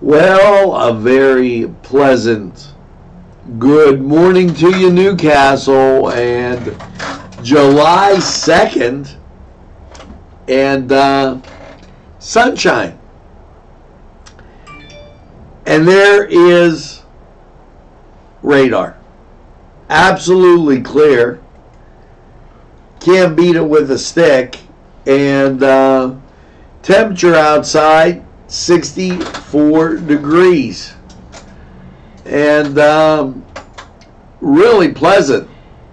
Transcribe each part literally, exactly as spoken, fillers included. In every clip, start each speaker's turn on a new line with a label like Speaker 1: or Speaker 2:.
Speaker 1: Well, a very pleasant good morning to you, Newcastle, and July second, and uh, sunshine. And there is radar. Absolutely clear. Can't beat it with a stick. And uh, temperature outside, sixty-four degrees. And um, really pleasant.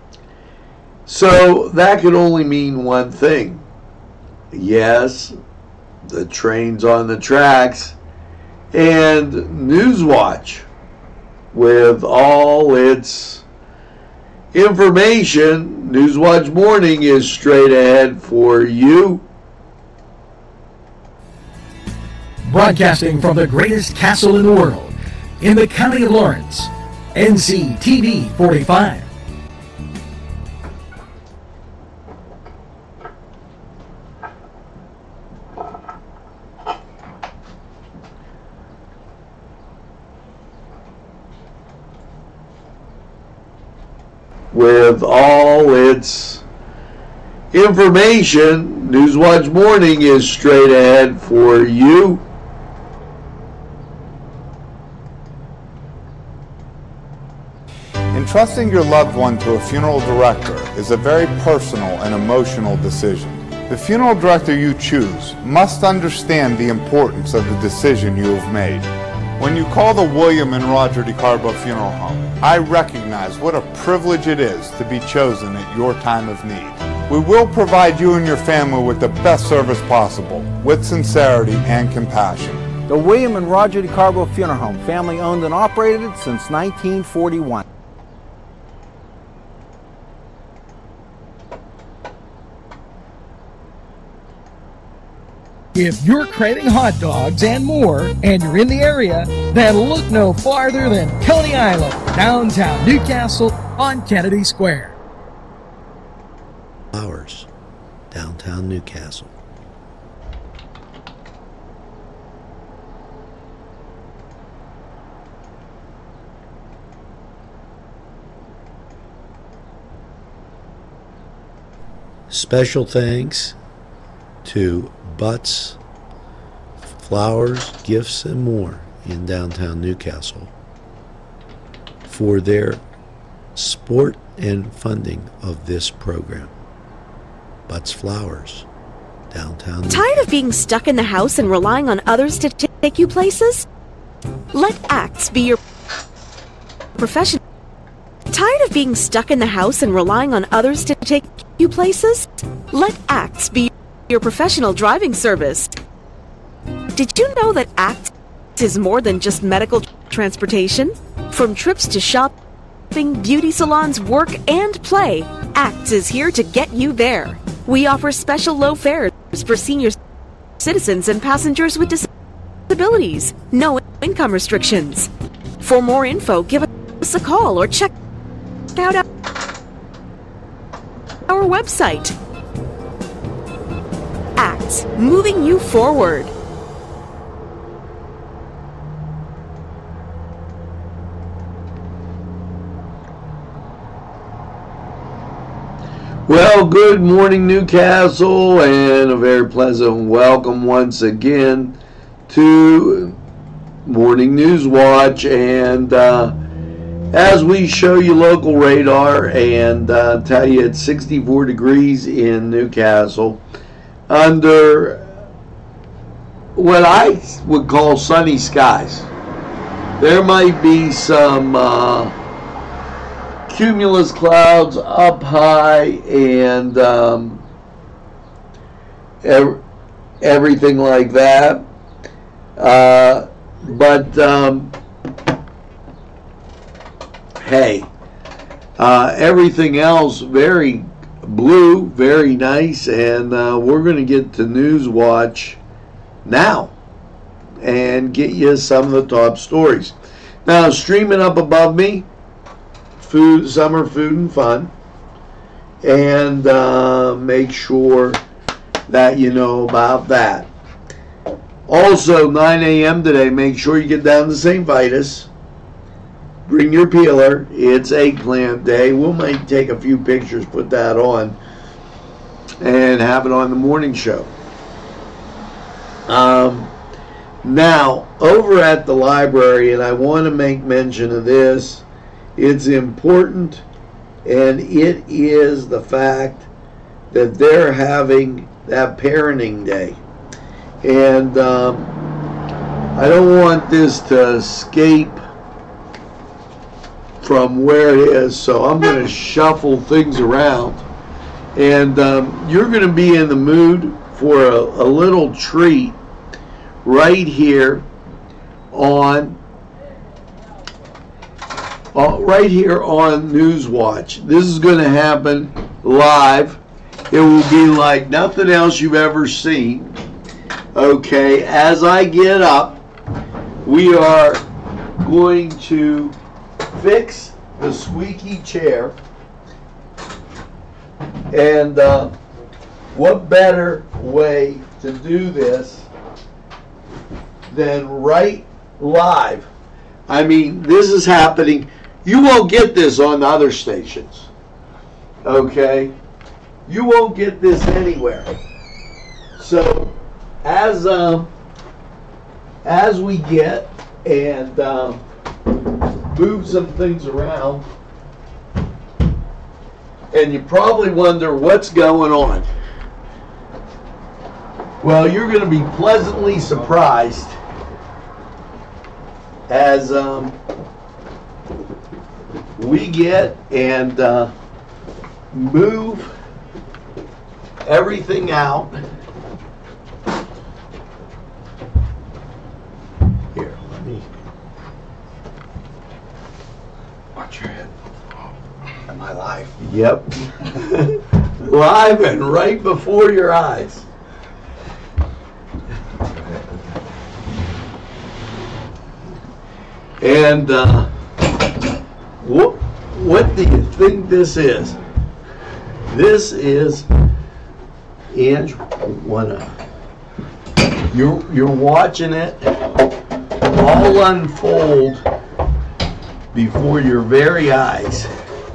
Speaker 1: So that could only mean one thing. Yes, the train's on the tracks. And Newswatch, with all its information, Newswatch Morning is straight ahead for you.
Speaker 2: Broadcasting from the greatest castle in the world, in the county of Lawrence, N C T V forty-five.
Speaker 1: With all its information, Newswatch Morning is straight ahead for you.
Speaker 3: Entrusting your loved one to a funeral director is a very personal and emotional decision. The funeral director you choose must understand the importance of the decision you have made. When you call the William and Roger DeCarbo Funeral Home, I recognize what a privilege it is to be chosen at your time of need. We will provide you and your family with the best service possible, with sincerity and compassion.
Speaker 4: The William and Roger DeCarbo Funeral Home, family owned and operated since nineteen forty-one.
Speaker 2: If you're craving hot dogs and more, and you're in the area, then look no farther than Coney Island, downtown Newcastle on Kennedy Square.
Speaker 5: Flowers, downtown Newcastle. Special thanks to Butts, Flowers, Gifts, and More in downtown Newcastle for their support and funding of this program. Butts Flowers, downtown Newcastle.
Speaker 6: Tired of being stuck in the house and relying on others to t- take you places? Let ACTS be your profession. Tired of being stuck in the house and relying on others to take you places? Let ACTS be your professional driving service. Did you know that ACTS is more than just medical transportation? From trips to shopping, beauty salons, work, and play, ACTS is here to get you there. We offer special low fares for senior citizens and passengers with disabilities. No income restrictions. For more info, give us a call or check out our website. ACTS, moving you forward.
Speaker 1: Well, good morning, Newcastle, and a very pleasant welcome once again to Morning News Watch. And uh, as we show you local radar and uh, tell you it's sixty-four degrees in Newcastle, under what I would call sunny skies. There might be some uh, cumulus clouds up high and um, ev- everything like that. Uh, but um, hey, uh, everything else very blue, very nice, and uh, we're going to get to News Watch now and get you some of the top stories. Now, streaming up above me, food, summer food and fun, and uh, make sure that you know about that. Also, nine A M today, make sure you get down to Saint Vitus. Bring your peeler. It's eggplant day. We might take a few pictures, put that on, and have it on the morning show. Um, now, over at the library, and I want to make mention of this, it's important, and it is the fact that they're having that parenting day. And um, I don't want this to escape from where it is, so I'm going to shuffle things around. And um, you're going to be in the mood for a, a little treat right here on uh, right here on Newswatch. This is going to happen live. It will be like nothing else you've ever seen. Okay, as I get up, we are going to fix the squeaky chair. And uh, what better way to do this than right live? I mean, this is happening. You won't get this on other stations. Okay? You won't get this anywhere. So, as um, as we get and um, move some things around, and you probably wonder what's going on. Well, you're going to be pleasantly surprised as um, we get and uh, move everything out. Here, let me.
Speaker 7: Watch your head. Am I live?
Speaker 1: Yep. Live and right before your eyes. And uh, what, what do you think this is? This is, Ange, wanna, you're, you're watching it all unfold before your very eyes.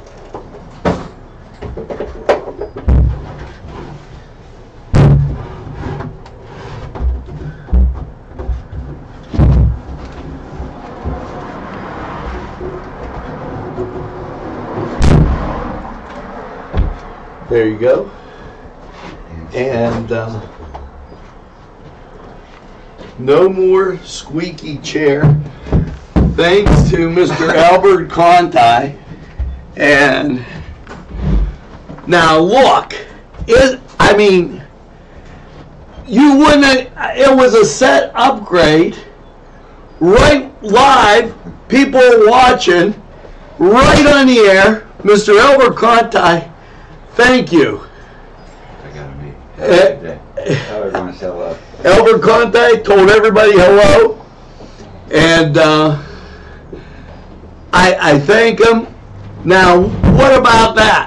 Speaker 1: There you go. And um, no more squeaky chair. Thanks to Mister Albert Conti. And now look, it, I mean, you wouldn't have, it was a set upgrade, right live, people watching, right on the air. Mister Albert Conti, thank you.
Speaker 7: I gotta meet.
Speaker 1: Uh,
Speaker 7: Tell everyone to say hello.
Speaker 1: Albert Conti told everybody hello, and uh, I, I thank him. Now, what about that?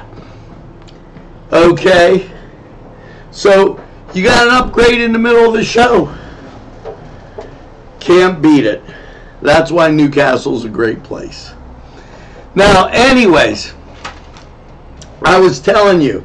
Speaker 1: Okay, so you got an upgrade in the middle of the show. Can't beat it. That's why Newcastle's a great place. Now, anyways, I was telling you,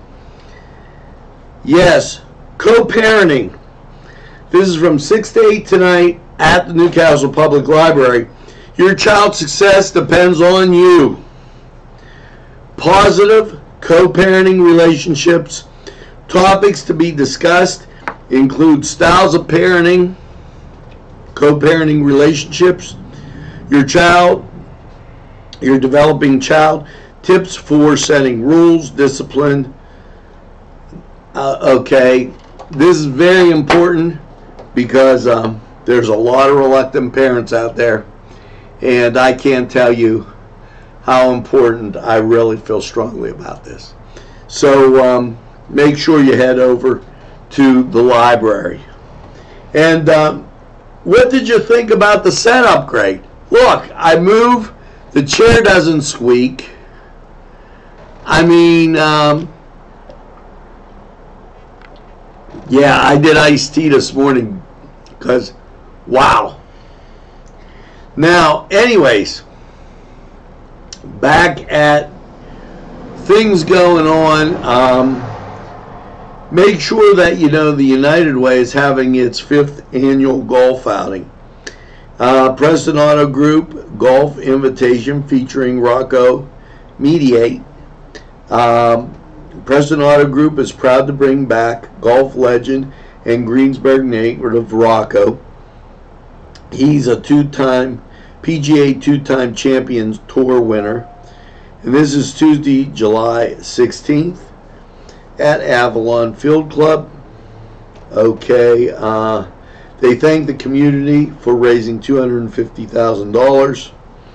Speaker 1: yes, co-parenting. This is from six to eight tonight at the Newcastle Public Library. Your child's success depends on you. Positive co-parenting relationships. Topics to be discussed include styles of parenting, co-parenting relationships, your child, your developing child, tips for setting rules, discipline. Uh, okay, this is very important because um, there's a lot of reluctant parents out there, and I can't tell you how important I really feel strongly about this. So um, make sure you head over to the library. And um, what did you think about the set upgrade? Look, I move, the chair doesn't squeak. I mean, um, yeah, I did iced tea this morning Because, wow. Now, anyways, back at things going on. Um, make sure that you know the United Way is having its fifth annual golf outing. Uh, Preston Auto Group Golf Invitation featuring Rocco Mediate. Um, Preston Auto Group is proud to bring back golf legend and Greensburg native Rocco. He's a two-time P G A two-time Champions Tour winner. And this is Tuesday, July sixteenth at Avalon Field Club. Okay, uh, they thank the community for raising two hundred fifty thousand dollars.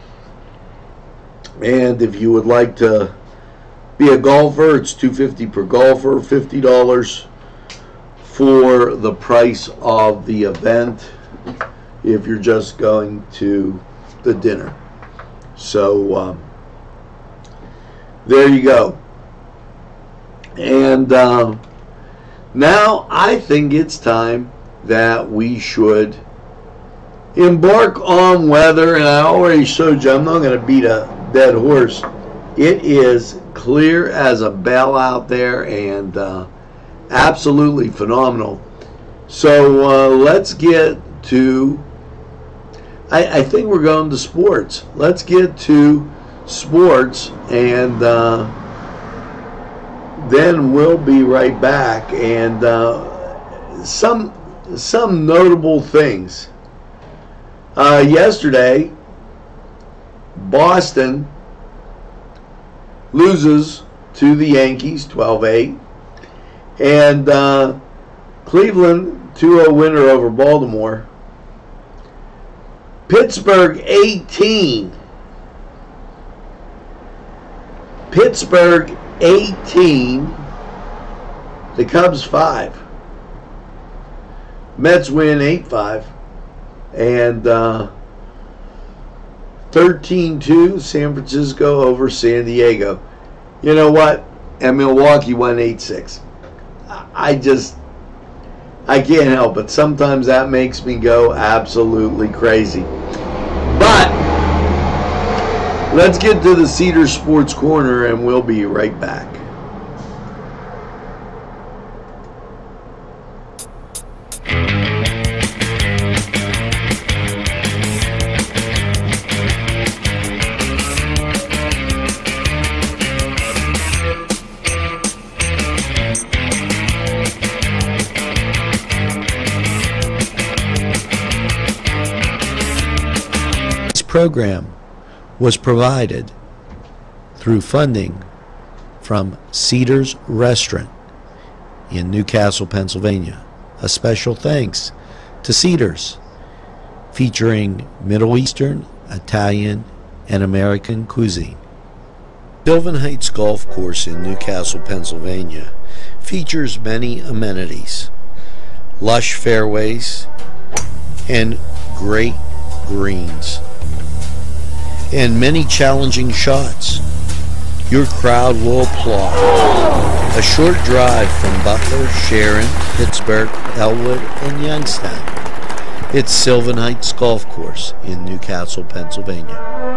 Speaker 1: And if you would like to be a golfer, it's two hundred fifty dollars per golfer, fifty dollars for the price of the event if you're just going to the dinner. So um, there you go. And uh, now I think it's time that we should embark on weather. And I already showed you, I'm not going to beat a dead horse. It is clear as a bell out there, and uh, absolutely phenomenal. So uh, let's get to, I, I think we're going to sports. Let's get to sports, and uh, then we'll be right back. And uh, some some notable things. Uh, yesterday, Boston loses to the Yankees twelve eight, and uh, Cleveland two oh winner over Baltimore. Pittsburgh eighteen. Pittsburgh eighteen. The Cubs five. Mets win eight five. And uh, thirteen two, San Francisco over San Diego. You know what? And Milwaukee won eight six. I just, I can't help it. Sometimes that makes me go absolutely crazy. But let's get to the Cedar Sports Corner, and we'll be right back.
Speaker 5: Program was provided through funding from Cedars Restaurant in Newcastle, Pennsylvania. A special thanks to Cedars, featuring Middle Eastern, Italian, and American cuisine. Sylvan Heights Golf Course in Newcastle, Pennsylvania features many amenities, lush fairways, and great greens, and many challenging shots. Your crowd will applaud. A short drive from Butler, Sharon, Pittsburgh, Elwood, and Youngstown. It's Sylvan Heights Golf Course in Newcastle, Pennsylvania.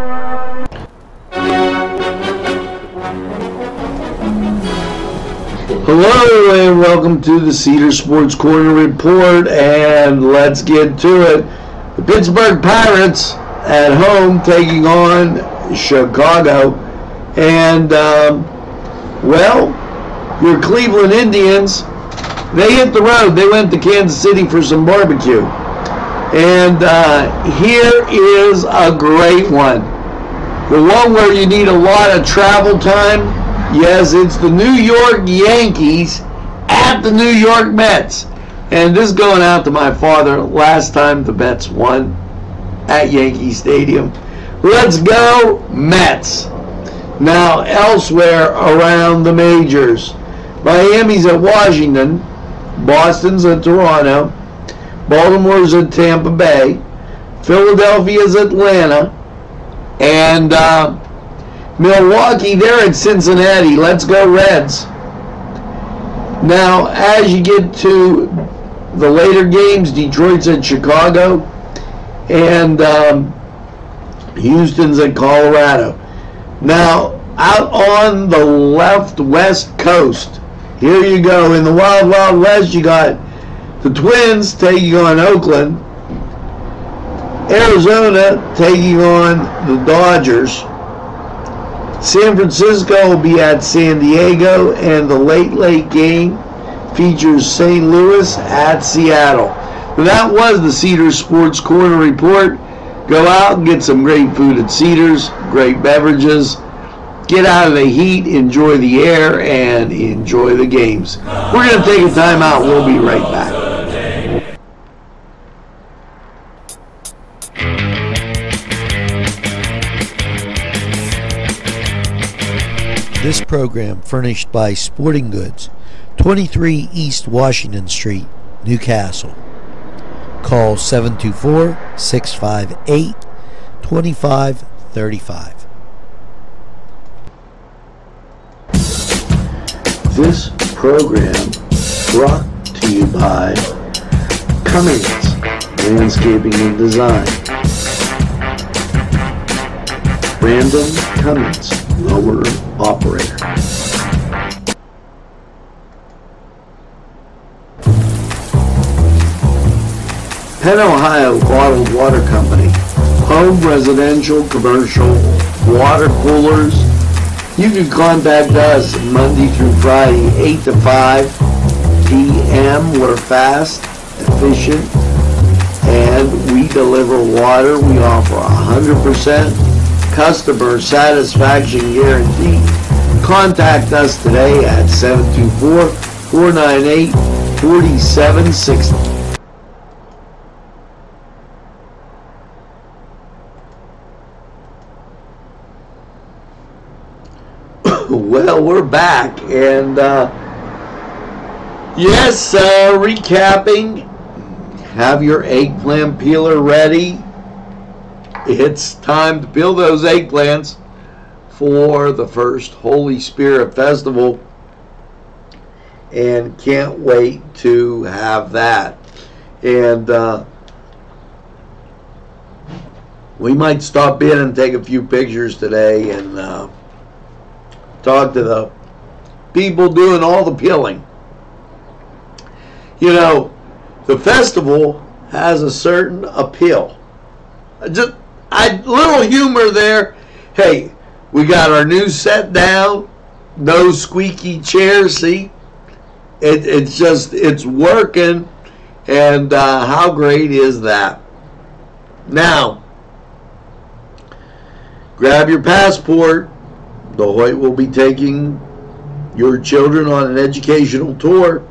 Speaker 1: Hello and welcome to the Cedar Sports Corner Report, and let's get to it. The Pittsburgh Pirates at home taking on Chicago, and um, well, your Cleveland Indians, they hit the road. They went to Kansas City for some barbecue, and uh, here is a great one, the one where you need a lot of travel time. Yes, it's the New York Yankees at the New York Mets, and this is going out to my father. Last time the Mets won at Yankee Stadium. Let's go Mets. Now elsewhere around the majors, Miami's at Washington, Boston's at Toronto, Baltimore's at Tampa Bay, Philadelphia's Atlanta, and uh, Milwaukee, they're at Cincinnati. Let's go Reds. Now as you get to the later games, Detroit's at Chicago, and um, Houston's at Colorado. Now, out on the left west coast, here you go. In the Wild Wild West, you got the Twins taking on Oakland, Arizona taking on the Dodgers, San Francisco will be at San Diego, and the late, late game features Saint Louis at Seattle. But that was the Cedars Sports Corner report. Go out and get some great food at Cedars, great beverages. Get out of the heat, enjoy the air, and enjoy the games. We're going to take a time out. We'll be right back.
Speaker 5: This program furnished by Sporting Goods, twenty-three East Washington Street, Newcastle. Call seven two four, six five eight, two five three five.
Speaker 1: This program brought to you by Cummings Landscaping and Design. Brandon Cummings, owner operator. Penn Ohio Bottled Water Company. Home, residential, commercial, water coolers. You can contact us Monday through Friday, eight to five p m We're fast, efficient, and we deliver water. We offer one hundred percent customer satisfaction guarantee. Contact us today at seven two four, four nine eight, four seven six zero. Well, we're back, and uh, yes, uh, recapping, have your eggplant peeler ready. It's time to peel those eggplants for the first Holy Spirit Festival, and can't wait to have that. And uh, we might stop in and take a few pictures today and uh, talk to the people doing all the peeling. You know, the festival has a certain appeal. Just a little humor there. Hey, we got our new set down. No squeaky chair. See, it, it's just, it's working. And uh, how great is that? Now, grab your passport. The Hoyt will be taking your children on an educational tour,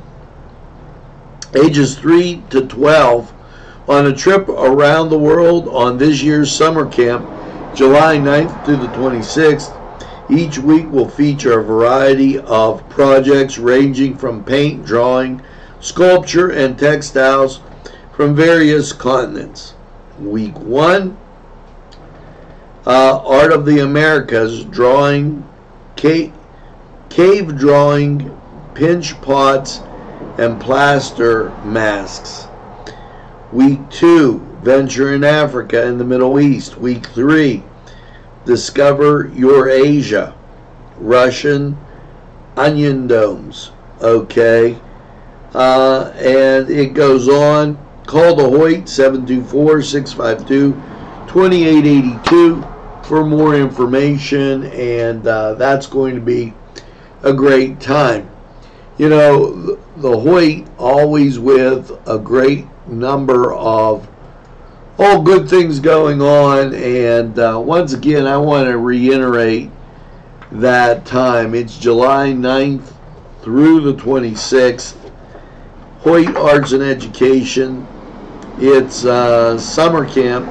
Speaker 1: ages three to twelve, on a trip around the world on this year's summer camp, July ninth through the twenty-sixth. Each week will feature a variety of projects ranging from paint, drawing, sculpture, and textiles from various continents. Week one, Uh, Art of the Americas, drawing, cave, cave drawing, pinch pots, and plaster masks. Week two, Venture in Africa and the Middle East. Week three, Discover Eurasia, Russian onion domes. Okay, uh, and it goes on. Call the Hoyt, seven two four, six five two, two eight eight two. for more information, and uh, that's going to be a great time. You know, the Hoyt always with a great number of all good things going on, and uh, once again I want to reiterate that time. It's July ninth through the twenty-sixth. Hoyt Arts and Education. It's uh, summer camp,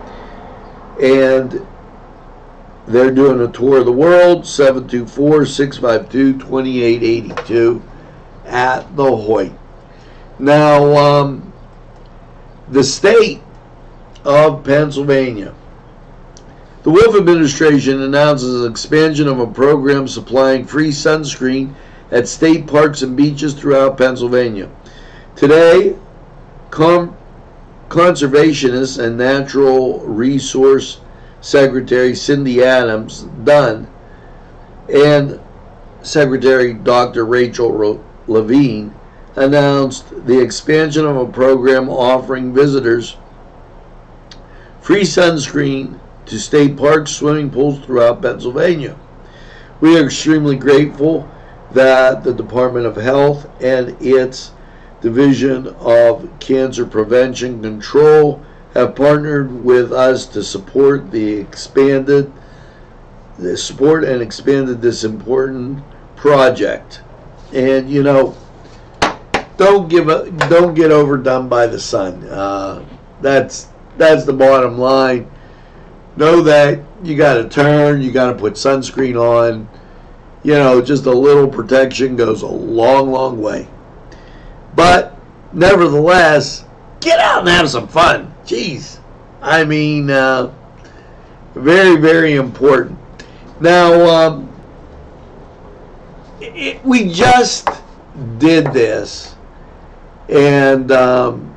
Speaker 1: and they're doing a tour of the world. Seven two four, six five two, two eight eight two at the Hoyt. Now, um, the state of Pennsylvania. The Wolf administration announces an expansion of a program supplying free sunscreen at state parks and beaches throughout Pennsylvania. Today, com- Conservationist and Natural Resource Secretary Cindy Adams Dunn and Secretary Doctor Rachel Levine announced the expansion of a program offering visitors free sunscreen to state parks, swimming pools throughout Pennsylvania. We are extremely grateful that the Department of Health and its Division of Cancer Prevention Control have partnered with us to support the expanded the support and expanded this important project. And you know, don't give a, don't get overdone by the sun. Uh, that's that's the bottom line. Know that you got to turn, you got to put sunscreen on. You know, just a little protection goes a long, long way. But nevertheless, get out and have some fun. Jeez, I mean, uh, very, very important. Now, um, it, we just did this, and um,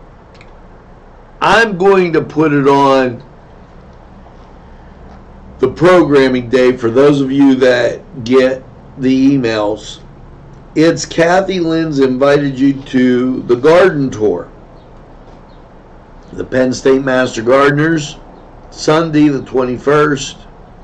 Speaker 1: I'm going to put it on the programming day for those of you that get the emails. It's Kathy Lynn's invited you to the garden tour. The Penn State Master Gardeners, Sunday the twenty-first.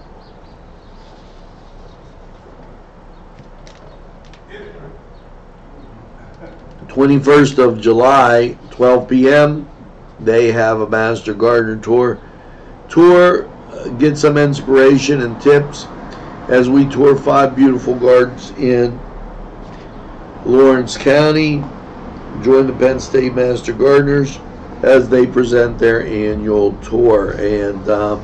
Speaker 1: twenty-first of July, twelve p m They have a Master Gardener tour. Tour, uh, get some inspiration and tips as we tour five beautiful gardens in Lawrence County. Join the Penn State Master Gardeners as they present their annual tour. And um,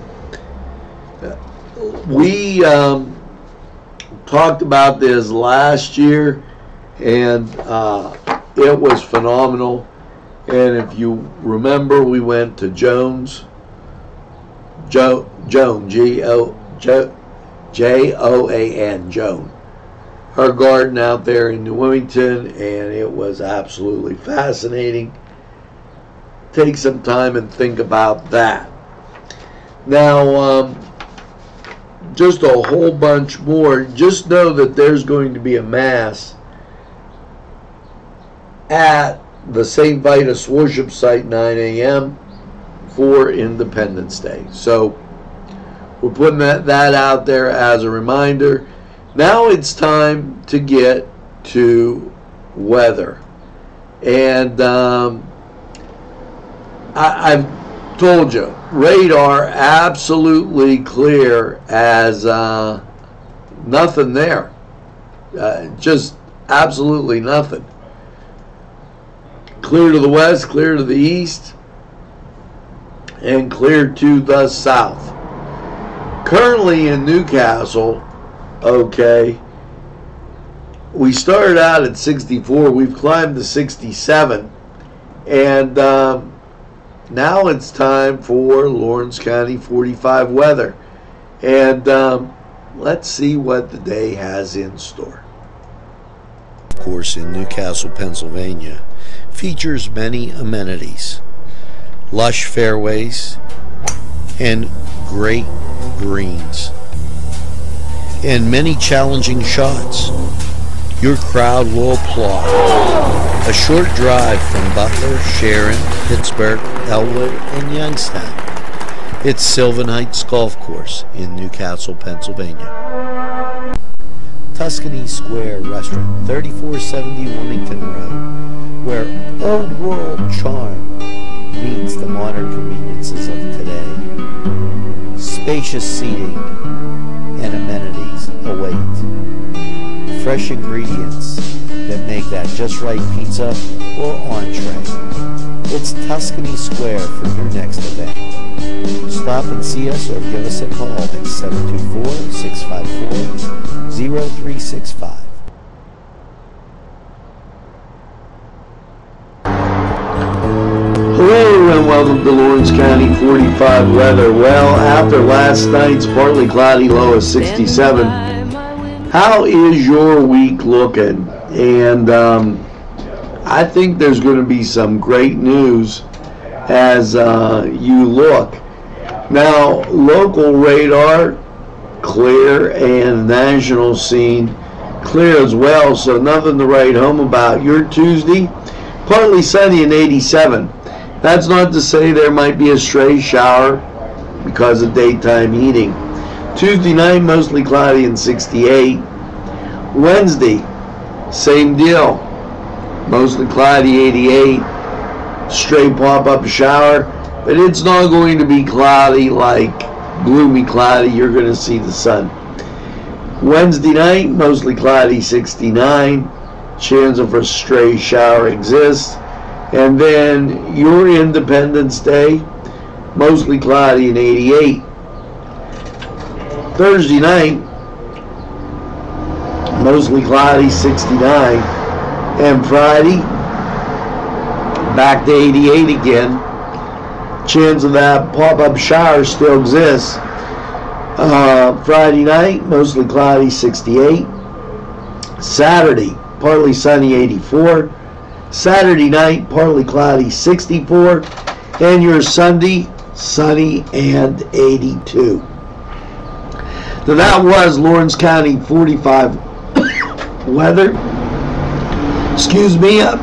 Speaker 1: we um, talked about this last year, and uh, it was phenomenal. And if you remember, we went to Jones, jo, Joan, G O J O A N, Joan, her garden out there in New Wilmington, and it was absolutely fascinating. Take some time and think about that. Now, um, just a whole bunch more. Just know that there's going to be a mass at the Saint Vitus worship site, nine a m for Independence Day. So we're putting that, that out there as a reminder. Now it's time to get to weather. And um, I, I've told you, radar absolutely clear as uh, nothing there. Uh, just absolutely nothing. Clear to the west, clear to the east, and clear to the south. Currently in Newcastle, okay, we started out at sixty-four, we've climbed to sixty-seven, and um, now it's time for Lawrence County forty-five weather. And um, let's see what the day has in store.
Speaker 5: Course in Newcastle, Pennsylvania, features many amenities, lush fairways, and great greens, and many challenging shots. Your crowd will applaud. A short drive from Butler, Sharon, Pittsburgh, Elwood, and Youngstown. It's Sylvan Heights Golf Course in Newcastle, Pennsylvania. Tuscany Square Restaurant, thirty-four seventy Wilmington Road, where old world charm meets the modern conveniences of today. Spacious seating and amenities await. Fresh ingredients that make that just right pizza or entree. It's Tuscany Square for your next event. Stop and see us or give us a call at seven two four, six five four, zero three six five.
Speaker 1: Hello and welcome to Lawrence County forty-five weather. Well, after last night's partly cloudy low of sixty-seven, how is your week looking? And um, I think there's going to be some great news as uh, you look. Now, local radar clear and national scene clear as well, so nothing to write home about. Your Tuesday, partly sunny and eighty-seven. That's not to say there might be a stray shower because of daytime heating. Tuesday night, mostly cloudy and sixty-eight. Wednesday, same deal. Mostly cloudy, eighty-eight. Stray pop-up shower, but it's not going to be cloudy like gloomy cloudy. You're going to see the sun. Wednesday night, mostly cloudy, sixty-nine. Chance of a stray shower exists. And then your Independence Day, mostly cloudy and eighty-eight. Thursday night, mostly cloudy, sixty-nine. And Friday, back to eighty-eight again. Chance of that pop-up shower still exists. Uh, Friday night, mostly cloudy, sixty-eight. Saturday, partly sunny, eighty-four. Saturday night, partly cloudy, sixty-four. And your Sunday, sunny and eighty-two. So that was Lawrence County forty-five weather. Excuse me, I'm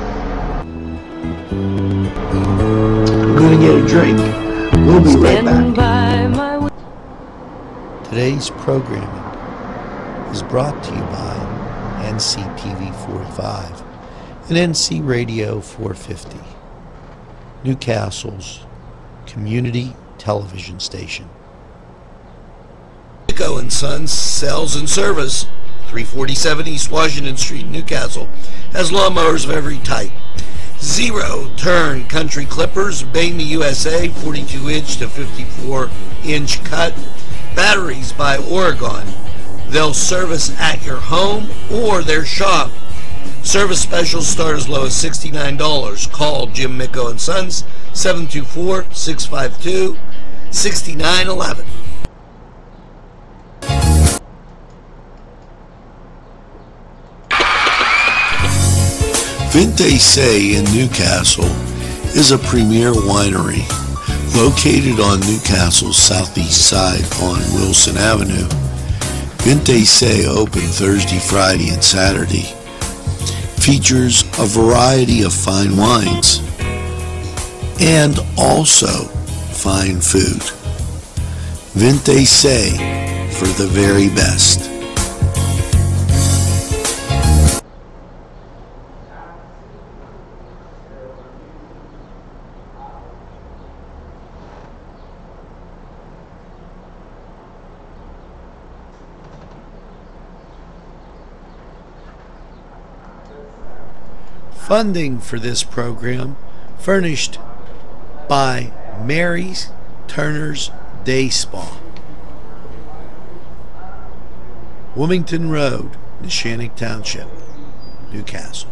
Speaker 1: going to get a drink. We'll be right back.
Speaker 5: Today's programming is brought to you by N C T V forty-five and N C Radio four fifty, Newcastle's community television station. Micco and Sons Sales and Service, three forty-seven East Washington Street, Newcastle, has lawnmowers of every type. Zero turn country clippers, Bama U S A, forty-two inch to fifty-four inch cut. Batteries by Oregon. They'll service at your home or their shop. Service specials start as low as sixty-nine dollars. Call Jim Micco and Sons, seven two four, six five two, six nine one one. Vinte Se in Newcastle is a premier winery located on Newcastle's southeast side on Wilson Avenue. Vinte Se open Thursday, Friday, and Saturday. Features a variety of fine wines and also fine food. Vinte Se for the very best. Funding for this program furnished by Mary's Turner's Day Spa, Wilmington Road, Neshannock Township, Newcastle.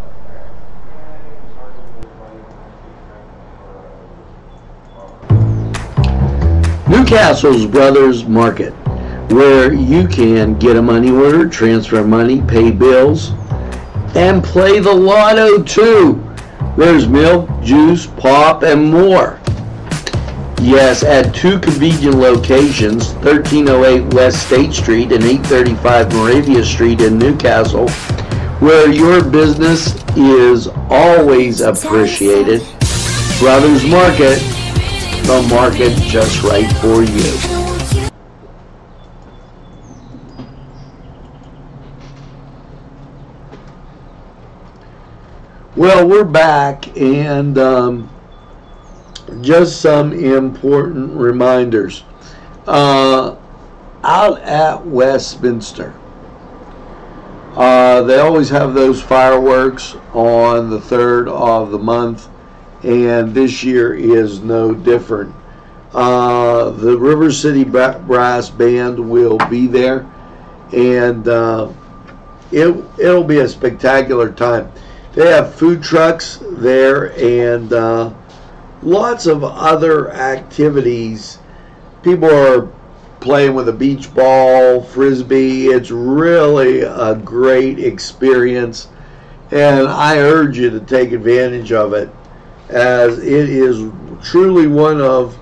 Speaker 1: Newcastle's Brothers Market, where you can get a money order, transfer money, pay bills, and play the lotto too. There's milk, juice, pop, and more. Yes, at two convenient locations, thirteen oh eight West State Street and eight thirty-five Moravia Street in Newcastle, where your business is always appreciated. Brothers Market, the market just right for you. Well, we're back, and um, just some important reminders. Uh, out at Westminster, uh, they always have those fireworks on the third of the month, and this year is no different. Uh, the River City Brass Band will be there, and uh, it, it'll be a spectacular time. They have food trucks there and uh, lots of other activities. People are playing with a beach ball, frisbee. It's really a great experience. And I urge you to take advantage of it, as it is truly one of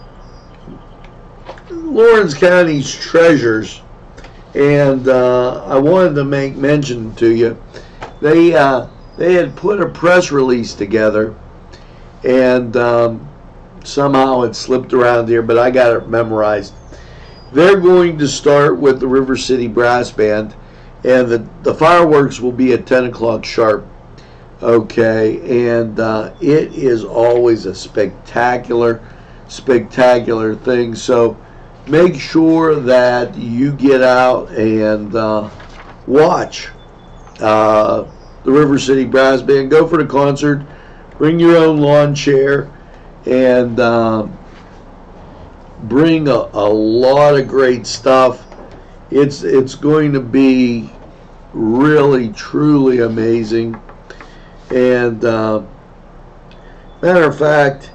Speaker 1: Lawrence County's treasures. And uh, I wanted to make mention to you, they uh, they had put a press release together, and um, somehow it slipped around here, but I got it memorized. They're going to start with the River City Brass Band, and the, the fireworks will be at ten o'clock sharp. Okay, and uh, it is always a spectacular, spectacular thing. So make sure that you get out and uh, watch uh, the River City Brass Band. Go for the concert. Bring your own lawn chair, and uh, bring a, a lot of great stuff. It's it's going to be really, truly amazing. And uh, matter of fact,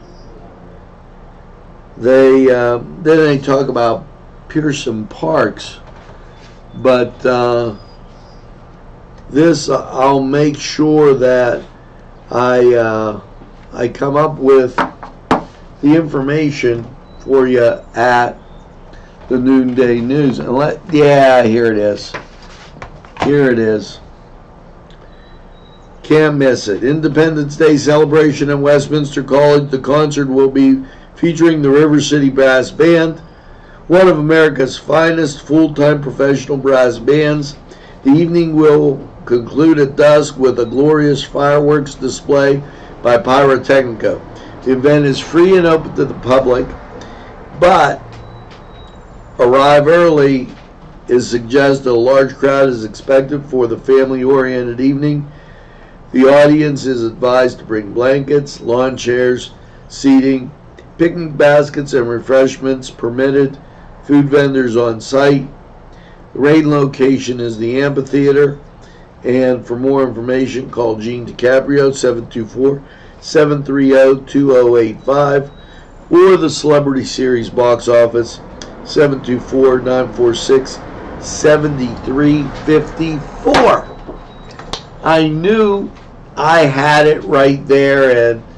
Speaker 1: they uh, then they talk about Pearson Parks, but uh, this uh, I'll make sure that I uh, I come up with the information for you at the Noonday News. And let yeah, here it is. Here it is. Can't miss it. Independence Day celebration at Westminster College. The concert will be featuring the River City Brass Band, one of America's finest full-time professional brass bands. The evening will conclude at dusk with a glorious fireworks display by Pyrotechnica. The event is free and open to the public, but arrive early is suggested. A large crowd is expected for the family-oriented evening. The audience is advised to bring blankets, lawn chairs, seating, picnic baskets, and refreshments permitted. Food vendors on site. The rain location is the amphitheater. And for more information, call Gene DiCaprio, seven two four, seven three zero, two zero eight five, or the Celebrity Series box office, seven two four, nine four six, seven three five four. I knew I had it right there, and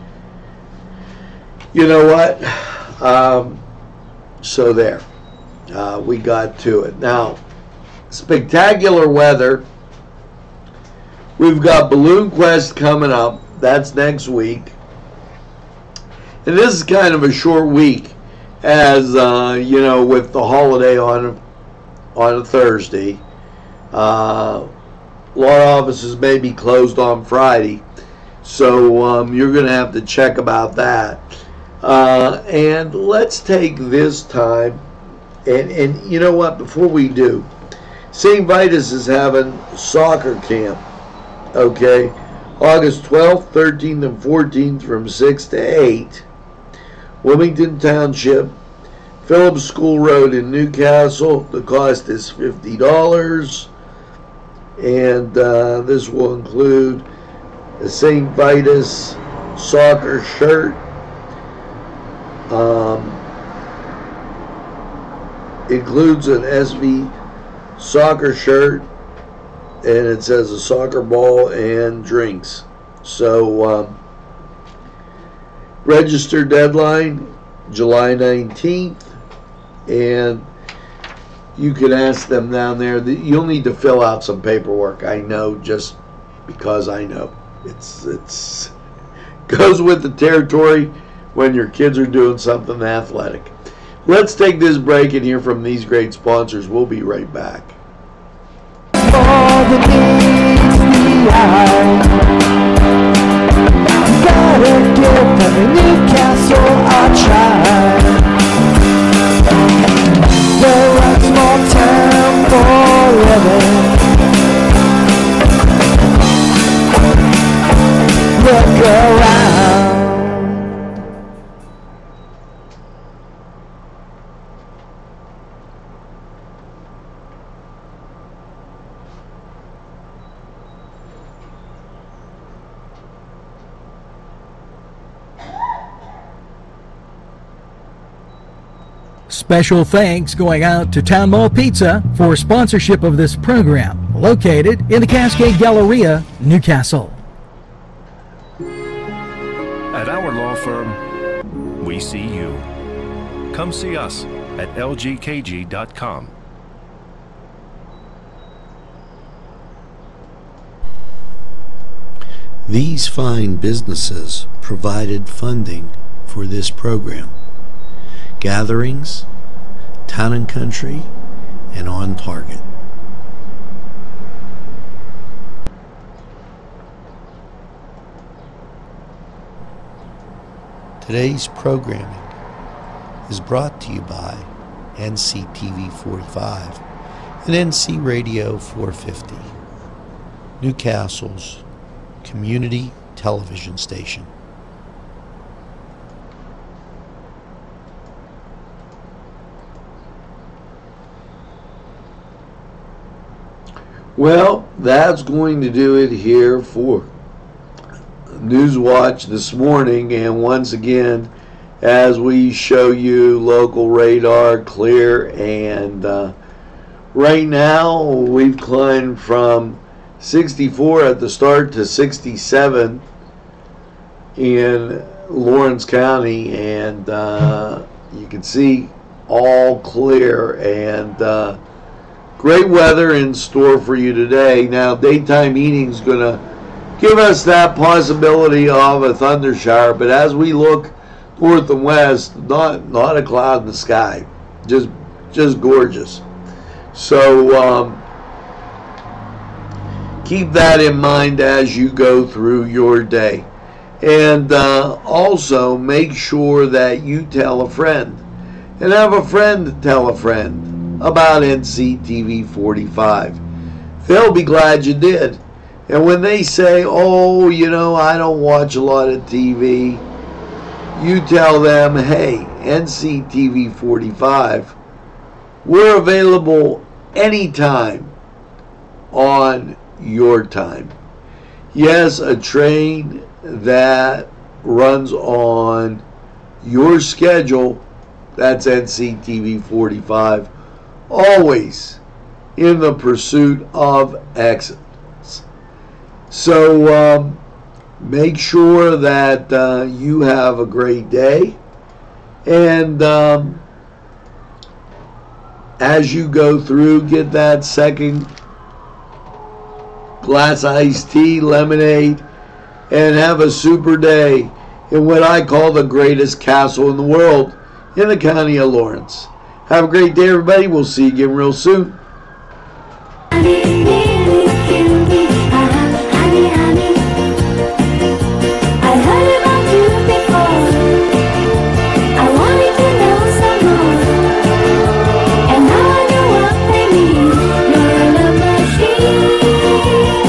Speaker 1: you know what? Um, so there. Uh, we got to it. Now, spectacular weather. We've got Balloon Quest coming up. That's next week. And this is kind of a short week, as, uh, you know, with the holiday on, on a Thursday. Uh, law offices may be closed on Friday, so um, you're going to have to check about that. Uh, and let's take this time, and, and you know what, before we do, Saint Vitus is having soccer camp, okay, August twelfth, thirteenth, and fourteenth from six to eight, Wilmington Township, Phillips School Road in Newcastle. The cost is fifty dollars. And uh, this will include a Saint Vitus soccer shirt, um, includes an S V soccer shirt, and it says a soccer ball and drinks. So um, register deadline July nineteenth, and you can ask them down there. You'll need to fill out some paperwork. I know, just because I know. It's it's goes with the territory when your kids are doing something athletic. Let's take this break and hear from these great sponsors. We'll be right back.
Speaker 8: All the needs we are. Gotta give every Newcastle a try. We're a small town for living. Look around.
Speaker 2: Special thanks going out to Town Mall Pizza for sponsorship of this program. located in the Cascade Galleria, Newcastle.
Speaker 9: At our law firm, we see you. Come see us at L G K G dot com.
Speaker 5: These fine businesses provided funding for this program. Gatherings, Town and Country, and On Target. Today's programming is brought to you by N C T V forty-five and N C Radio four fifty, Newcastle's community television station.
Speaker 1: Well, that's going to do it here for Newswatch this morning, and once again, as we show you local radar clear, and uh, right now we've climbed from sixty-four at the start to sixty-seven in Lawrence County, and uh, you can see all clear, and uh, great weather in store for you today. Now, daytime heating is going to give us that possibility of a thunder shower, but as we look north and west, not not a cloud in the sky, just just gorgeous. So um, keep that in mind as you go through your day, and uh, also make sure that you tell a friend, and have a friend tell a friend about N C T V forty-five. They'll be glad you did. And when they say, oh, you know, I don't watch a lot of T V, you tell them, hey, N C T V forty-five, we're available anytime on your time. Yes, a train that runs on your schedule, that's N C T V forty-five, always in the pursuit of excellence. So um, make sure that uh, you have a great day, and um, as you go through, get that second glass iced tea, lemonade, and have a super day in what I call the greatest castle in the world in the county of Lawrence. Have a great day, everybody. We'll see you again real soon.